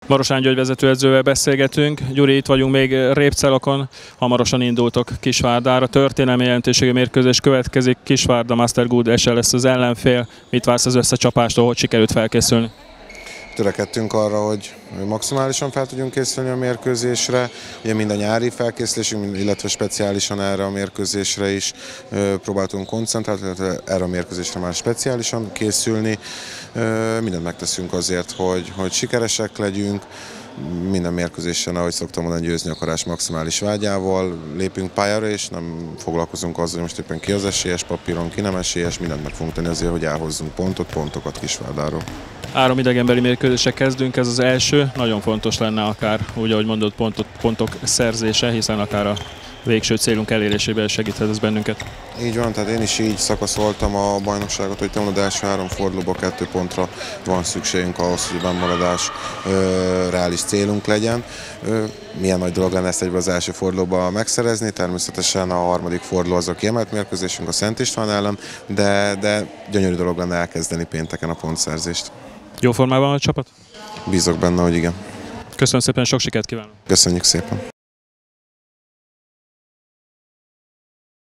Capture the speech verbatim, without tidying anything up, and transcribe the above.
Marosán György vezetőedzővel beszélgetünk. Gyuri, itt vagyunk még Répcelakon, hamarosan indultok Kisvárdára. Történelmi jelentőségű mérkőzés következik. Kisvárda, Master Good es el lesz az ellenfél. Mit vársz az összecsapástól, hogy sikerült felkészülni? Törekedtünk arra, hogy maximálisan fel tudjunk készülni a mérkőzésre. Ugye mind a nyári felkészülésünk, illetve speciálisan erre a mérkőzésre is próbáltunk koncentrálni, illetve erre a mérkőzésre már speciálisan készülni. Mindent megteszünk azért, hogy, hogy sikeresek legyünk. Minden mérkőzésen, ahogy szoktam mondani, győzni akarás maximális vágyával. Lépünk pályára, és nem foglalkozunk azzal, hogy most éppen ki az esélyes papíron, ki nem esélyes. Mindent meg fogunk tenni azért, hogy elhozzunk pontot, pontokat Kisvárdáról. Három idegenbeli mérkőzésre kezdünk, ez az első. Nagyon fontos lenne akár, úgy ahogy mondott, pontot, pontok szerzése, hiszen akár a végső célunk elérésében segíthet ez bennünket. Így van, tehát én is így szakaszoltam a bajnokságot, hogy te mondod, első három fordulóban kettő pontra van szükségünk ahhoz, hogy a bennmaradás ö, reális célunk legyen. Ö, milyen nagy dolog lenne ezt egyben az első fordulóban megszerezni, természetesen a harmadik forduló az a kiemelt mérkőzésünk a Szent István ellen, de, de gyönyörű dolog lenne elkezdeni pénteken a pontszerzést. Jó formában van a csapat? Bízok benne, hogy igen. Köszönöm szépen, sok sikert kívánok! Köszönjük szépen!